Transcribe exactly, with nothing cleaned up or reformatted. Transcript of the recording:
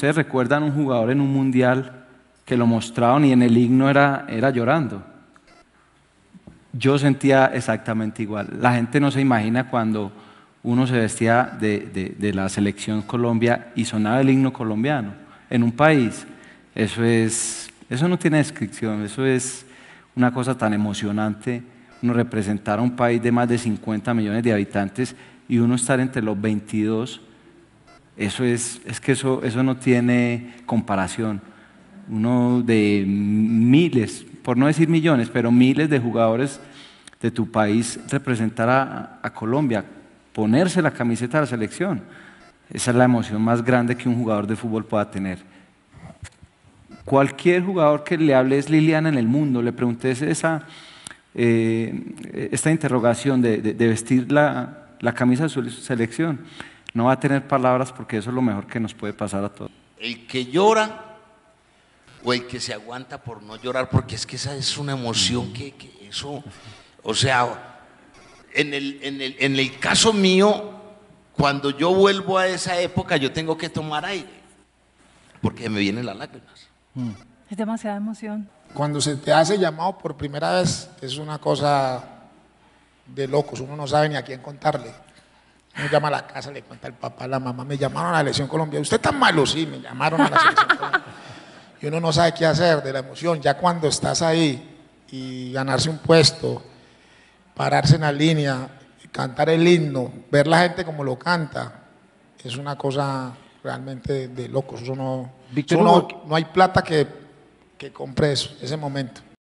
ustedes recuerdan un jugador en un mundial que lo mostraron y en el himno era, era llorando. Yo sentía exactamente igual. La gente no se imagina cuando uno se vestía de, de, de la selección Colombia y sonaba el himno colombiano en un país. Eso es, eso no tiene descripción, eso es una cosa tan emocionante. Uno representar a un país de más de cincuenta millones de habitantes y uno estar entre los veintidós, eso es, es que eso, eso no tiene comparación. Uno de miles, por no decir millones, pero miles de jugadores de tu país representar a, a Colombia, ponerse la camiseta de la selección, esa es la emoción más grande que un jugador de fútbol pueda tener. Cualquier jugador que le hable es Liliana en el mundo, le pregunté esa, eh, esta interrogación de, de, de vestir la, la camisa de su selección, no va a tener palabras porque eso es lo mejor que nos puede pasar a todos. El que llora o el que se aguanta por no llorar, porque es que esa es una emoción que, que eso, o sea, en el, en, el, en el caso mío, cuando yo vuelvo a esa época, yo tengo que tomar aire, porque me vienen las lágrimas. Es demasiada emoción. Cuando se te hace llamado por primera vez, es una cosa de locos, uno no sabe ni a quién contarle. Uno llama a la casa, le cuenta al papá, a la mamá, me llamaron a la selección Colombia. ¿Usted tan malo? Sí, me llamaron a la selección Colombia. Y uno no sabe qué hacer de la emoción. Ya cuando estás ahí y ganarse un puesto, pararse en la línea, cantar el himno, ver la gente como lo canta, es una cosa realmente de locos. Eso no, eso no, no hay plata que, que compre eso, ese momento.